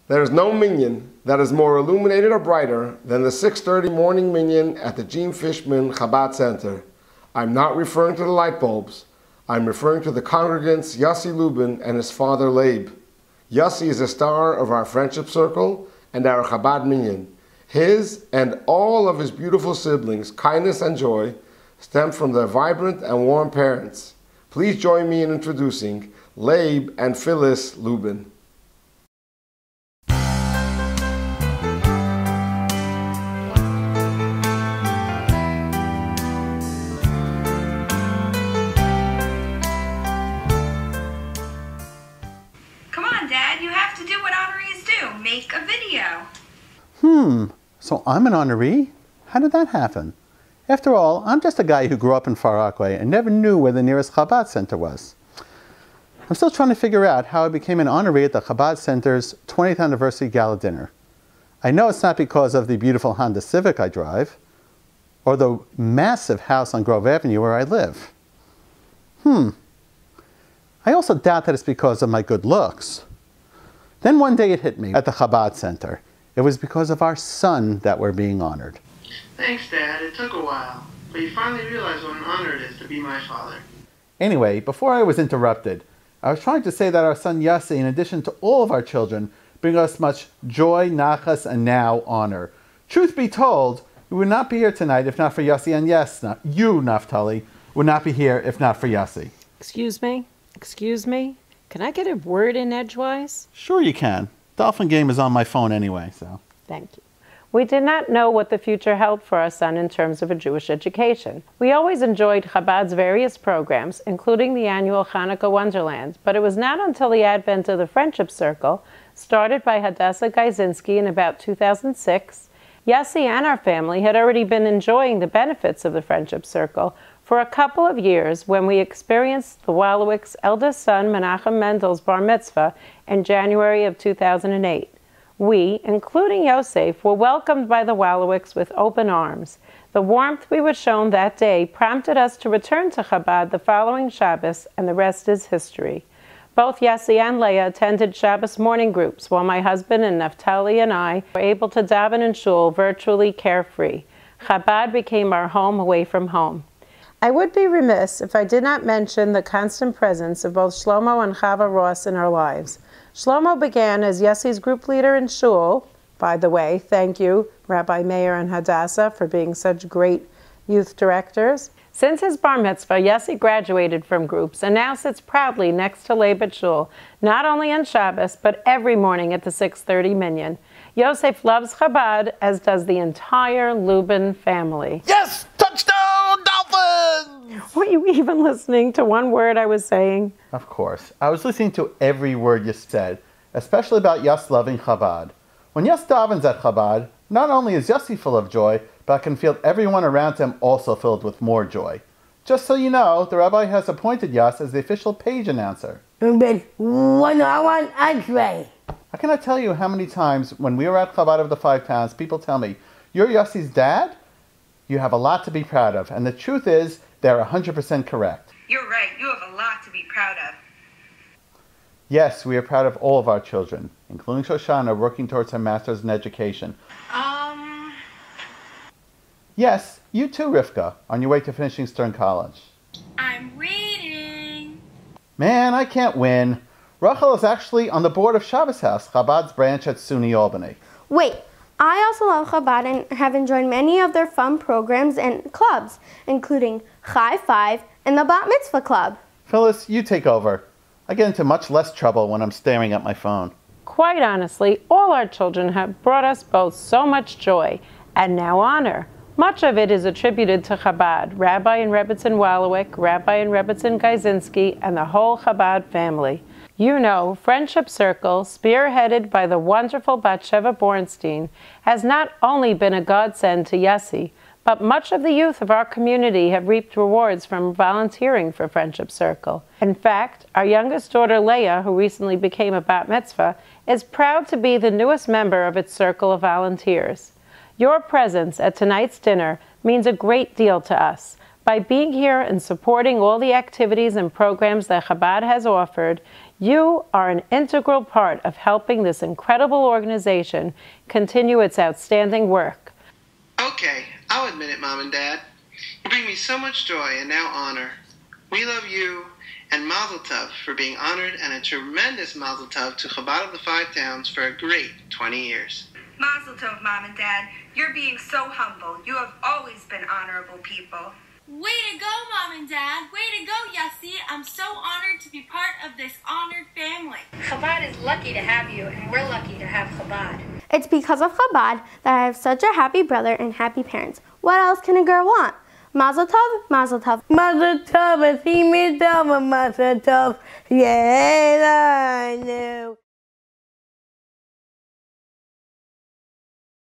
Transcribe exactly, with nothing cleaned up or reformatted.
There is no minyan that is more illuminated or brighter than the six thirty morning minyan at the Gene Fishman Chabad Center. I'm not referring to the light bulbs. I'm referring to the congregants Yossi Lubin and his father Leib. Yossi is a star of our friendship circle and our Chabad minyan. His and all of his beautiful siblings' kindness and joy stem from their vibrant and warm parents. Please join me in introducing Leib and Phyllis Lubin. Make a video. Hmm, so I'm an honoree? How did that happen? After all, I'm just a guy who grew up in Far Rockaway and never knew where the nearest Chabad Center was. I'm still trying to figure out how I became an honoree at the Chabad Center's twentieth anniversary gala dinner. I know it's not because of the beautiful Honda Civic I drive, or the massive house on Grove Avenue where I live. Hmm. I also doubt that it's because of my good looks. Then one day it hit me at the Chabad Center. It was because of our son that we're being honored. Thanks, Dad. It took a while, but you finally realized what an honor it is to be my father. Anyway, before I was interrupted, I was trying to say that our son Yossi, in addition to all of our children, bring us much joy, nachas, and now honor. Truth be told, we would not be here tonight if not for Yossi, and yes, not you, Naftali, would not be here if not for Yossi. Excuse me? Excuse me? Can I get a word in edgewise? Sure you can. Dolphin Game is on my phone anyway, so. Thank you. We did not know what the future held for our son in terms of a Jewish education. We always enjoyed Chabad's various programs, including the annual Hanukkah Wonderland, but it was not until the advent of the Friendship Circle, started by Hadassah Gajzinski in about two thousand six, Yossi and our family had already been enjoying the benefits of the Friendship Circle for a couple of years when we experienced the Wallowicks' eldest son Menachem Mendel's bar mitzvah in January of two thousand eight. We, including Yosef, were welcomed by the Wallowicks with open arms. The warmth we were shown that day prompted us to return to Chabad the following Shabbos, and the rest is history. Both Yossi and Leah attended Shabbos morning groups, while my husband and Naftali and I were able to daven in shul virtually carefree. Chabad became our home away from home. I would be remiss if I did not mention the constant presence of both Shlomo and Chava Ross in our lives. Shlomo began as Yossi's group leader in shul. By the way, thank you, Rabbi Meir and Hadassah, for being such great youth directors. Since his bar mitzvah, Yossi graduated from groups and now sits proudly next to Leib at shul, not only on Shabbos, but every morning at the six thirty minyan. Yosef loves Chabad, as does the entire Lubin family. Yes! Touchdown, Dolphins! Were you even listening to one word I was saying? Of course. I was listening to every word you said, especially about Yos loving Chabad. When Yos davens at Chabad, not only is Yossi full of joy, but I can feel everyone around him also filled with more joy. Just so you know, the rabbi has appointed Yos as the official page announcer. one-on-one Andre. I cannot tell you how many times when we were at Chabad of the Five Towns, people tell me, "You're Yossi's dad? You have a lot to be proud of." And the truth is, they're one hundred percent correct. You're right. You have a lot to be proud of. Yes, we are proud of all of our children, including Shoshana working towards her master's in education. Um... Yes, you too, Rivka, on your way to finishing Stern College. I'm waiting. Man, I can't win. Rachel is actually on the board of Shabbos House, Chabad's branch at SUNY Albany. Wait, I also love Chabad and have enjoyed many of their fun programs and clubs, including Chai Five and the Bat Mitzvah Club. Phyllis, you take over. I get into much less trouble when I'm staring at my phone. Quite honestly, all our children have brought us both so much joy and now honor. Much of it is attributed to Chabad, Rabbi and Rebbetzin Wallowick, Rabbi and Rebbetzin Gajzinski, and the whole Chabad family. You know, Friendship Circle, spearheaded by the wonderful Batsheva Bornstein, has not only been a godsend to Yossi, but much of the youth of our community have reaped rewards from volunteering for Friendship Circle. In fact, our youngest daughter Leah, who recently became a bat mitzvah, is proud to be the newest member of its circle of volunteers. Your presence at tonight's dinner means a great deal to us, By being here and supporting all the activities and programs that Chabad has offered, you are an integral part of helping this incredible organization continue its outstanding work. Okay, I'll admit it, Mom and Dad. You bring me so much joy and now honor. We love you, and Mazel Tov for being honored, and a tremendous Mazel Tov to Chabad of the Five Towns for a great twenty years. Mazel tov, Mom and Dad. You're being so humble. You have always been honorable people. Way to go, Mom and Dad. Way to go, Yossi. I'm so honored to be part of this honored family. Chabad is lucky to have you, and we're lucky to have Chabad. It's because of Chabad that I have such a happy brother and happy parents. What else can a girl want? Mazel tov, mazel tov. Mazel tov, see me tov, mazel tov. Yeah, I know.